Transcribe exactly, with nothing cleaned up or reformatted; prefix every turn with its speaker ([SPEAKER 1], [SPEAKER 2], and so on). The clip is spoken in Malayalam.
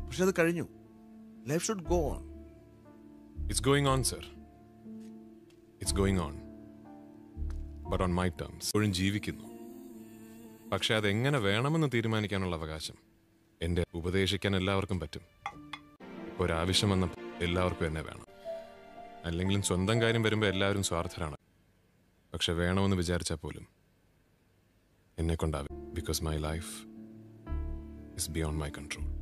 [SPEAKER 1] പക്ഷെ അത് കഴിഞ്ഞു. Life should go on.
[SPEAKER 2] It's going on sir, it's going on, but on my terms. ഇപ്പോഴും ജീവിക്കുന്നു. പക്ഷെ അതെങ്ങനെ വേണമെന്ന് തീരുമാനിക്കാനുള്ള അവകാശം എൻ്റെ ഉപദേശിക്കാൻ എല്ലാവർക്കും പറ്റും. ഇപ്പോൾ ഒരാവശ്യം വന്ന എല്ലാവർക്കും എന്നെ വേണം. അല്ലെങ്കിലും സ്വന്തം കാര്യം വരുമ്പോൾ എല്ലാവരും സ്വാർത്ഥരാണ്. പക്ഷെ വേണമെന്ന് വിചാരിച്ചാൽ പോലും എന്നെ കൊണ്ടാവും. Because my life is beyond my control.